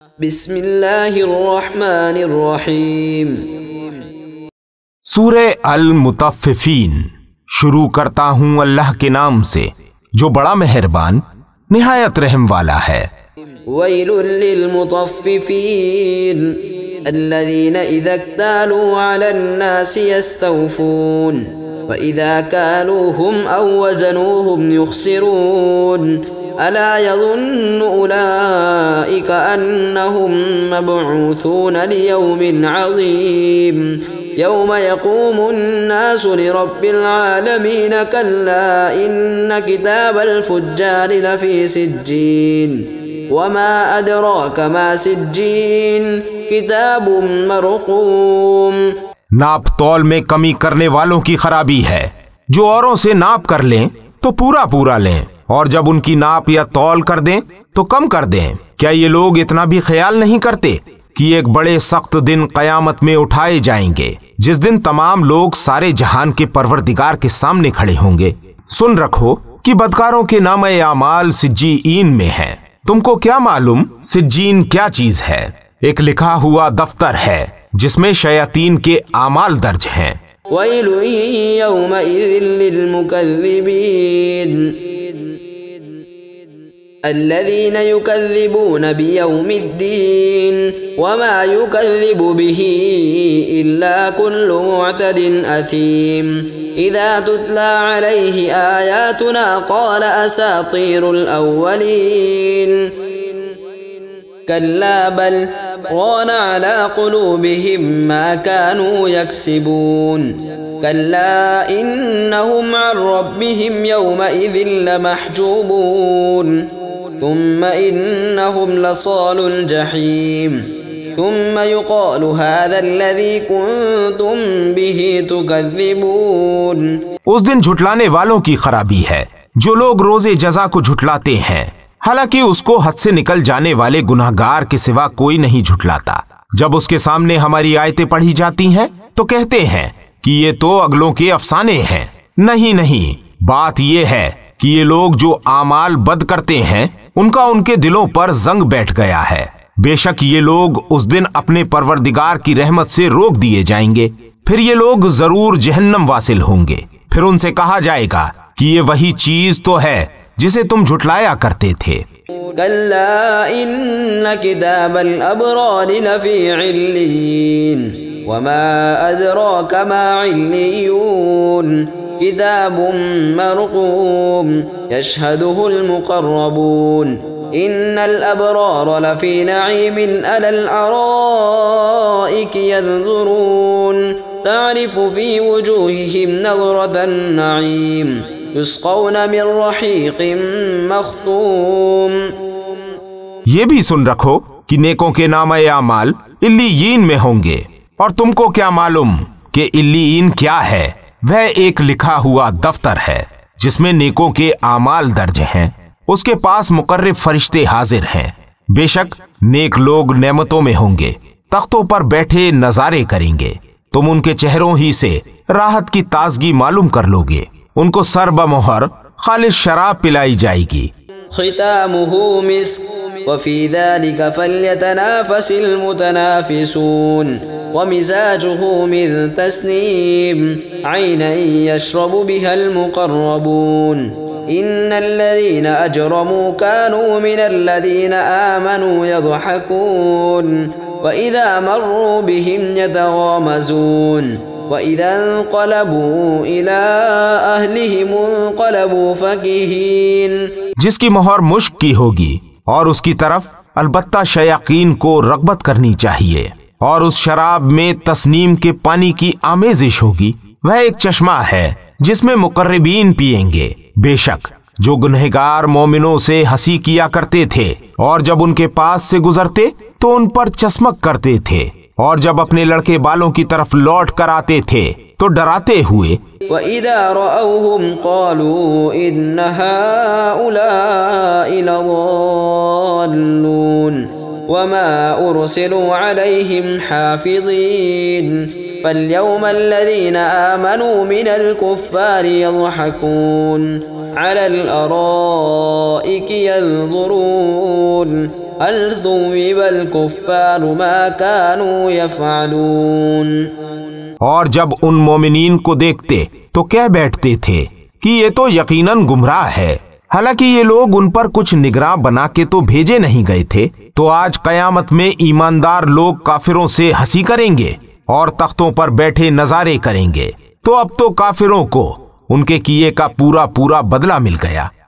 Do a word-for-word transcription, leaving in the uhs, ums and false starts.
बिस्मिल्लाहिर्रहमानिर्रहीम। सूरह अल-मुतफ्फिफीन। शुरू करता हूँ अल्लाह के नाम से जो बड़ा मेहरबान निहायत रहम वाला है। वैलुल लिलमुतफ्फिफीन अल्लज़ीना इज़ा इक्तालू अलन्नासि यस्तौफून व इज़ा कालूहुम औ वज़नूहुम युख़सिरून अला यज़ुन्नु उलाइका अन्नहुम मबऊसून लियौमिन अज़ीम यौम यक़ूमुन्नासु लिरब्बिल आलमीन कल्ला इन्न किताबल फुज्जारि लफ़ी सिज्जीन वमा अदराक मा सिज्जीन किताबुम मरक़ूम। नाप तौल में कमी करने वालों की खराबी है। जो औरों से नाप कर लें तो पूरा पूरा लें, और जब उनकी नाप या तौल कर दें तो कम कर दें। क्या ये लोग इतना भी ख्याल नहीं करते कि एक बड़े सख्त दिन कयामत में उठाए जाएंगे, जिस दिन तमाम लोग सारे जहान के परवरदिगार के सामने खड़े होंगे। सुन रखो कि बदकारों के नामे आमाल सिज्जीन में है। तुमको क्या मालूम सिज्जीन क्या चीज है? एक लिखा हुआ दफ्तर है जिसमें शयातीन के आमाल दर्ज हैं। वैलुन यौमइज़िन लिलमुकज़्ज़िबीन अल्लज़ीना युकज़्ज़िबून बियौमिद्दीन वमा युकज़्ज़िबु बिही इल्ला कुल्लु मुअतदिन असीम इज़ा तुतला अलैहि आयातुना क़ाल असातीरुल अव्वलीन कल्ला बल रान अला क़ुलूबिहिम मा कानू यक्सिबून कल्ला इन्नहुम अन रब्बिहिम यौमइज़िन लमहजूबून थुम्मा इन्नहुम लसालुल जहीम थुम्मा युक़ालु हाज़ा अल्लज़ी कुन्तुम बिही तुकज़्ज़िबून। उस दिन झुटलाने वालों की खराबी है जो लोग रोजे जज़ा को झुटलाते हैं, हालांकि उसको हद से निकल जाने वाले गुनाहगार के सिवा कोई नहीं झुटलाता। जब उसके सामने हमारी आयतें पढ़ी जाती हैं तो कहते हैं कि ये तो अगलों के अफसाने हैं। नहीं नहीं, बात ये है कि ये लोग जो आमाल बद करते हैं उनका उनके दिलों पर जंग बैठ गया है। बेशक ये लोग उस दिन अपने परवरदिगार की रहमत से रोक दिए जाएंगे, फिर ये लोग जरूर जहन्नम वासिल होंगे। फिर उनसे कहा जाएगा कि ये वही चीज तो है जिसे तुम झुटलाया करते थे। कल्ला इन्न किताबल अबरारि लफ़ी इल्लीन वमा अदराक मा इल्लियून किताबुम मरक़ूम यशहदुहुल मुक़र्रबून इन्नल अबरार लफ़ी नईमिन अलल अराइक यंज़ुरून तारिफ़ु फ़ी वजूहिहिम नज़रतन नईम युस्क़ौन मिन रहीक़िम मख़्तूम। ये भी सुन रखो कि नेकों के नामे आमाल इल्लीयीन में होंगे। और तुमको क्या मालूम कि इल्लीयीन क्या है? वह एक लिखा हुआ दफ्तर है जिसमें नेकों के आमाल दर्ज हैं। उसके पास मुकर्रब फरिश्ते हाजिर हैं। बेशक नेक लोग नेमतों में होंगे, तख्तों पर बैठे नजारे करेंगे। तुम उनके चेहरों ही से राहत की ताजगी मालूम कर लोगे। उनको सर बमोहर खालिश शराब पिलाई जाएगी। खितामुहु मिस्क वफ़ी ज़ालिका फ़ल्यतनाफ़सिल मुतनाफ़िसून वमिज़ाजुहु मिन तस्नीम ऐनन यशरबु बिहल मुक़र्रबून इन्नल्लज़ीना अजरमू कानू मिनल्लज़ीना आमनू यज़हकून वइज़ा मर्रू बिहिम यतग़ामज़ून वइज़ा इंक़लबू इला अहलिहिम इंक़लबू फ़कीहीन। जिसकी मोहर मुश्क की होगी और उसकी तरफ अलबत्ता शयाकीन को रग़बत करनी चाहिए, और उस शराब में तस्नीम के पानी की आमेजिश होगी। वह एक चश्मा है जिसमें मुकर्रबीन पिएंगे। बेशक जो गुनहगार मोमिनों से हंसी किया करते थे और जब उनके पास से गुजरते तो उन पर चस्मक करते थे, और जब अपने लड़के बालों की तरफ लौट कर आते थे तो डराते हुए वइज़ा रअौहुम क़ालू इन्न हाउलाइ लज़ाल्लून वमा उरसिलू अलैहिम हाफ़िज़ीन फ़ल्यौमल्लज़ीना आमनू मिनल कुफ़्फ़ारि यज़हकून अलल अराइक यंज़ुरून हल थुव्विबल कुफ्फारु मा कानू यफ़अलून। और जब उन मोमिनीन को देखते तो कह बैठते थे कि ये तो यकीनन गुमराह है, हालांकि ये लोग उन पर कुछ निगरां बना के तो भेजे नहीं गए थे। तो आज कयामत में ईमानदार लोग काफिरों से हंसी करेंगे और तख्तों पर बैठे नजारे करेंगे। तो अब तो काफिरों को उनके किए का पूरा पूरा बदला मिल गया।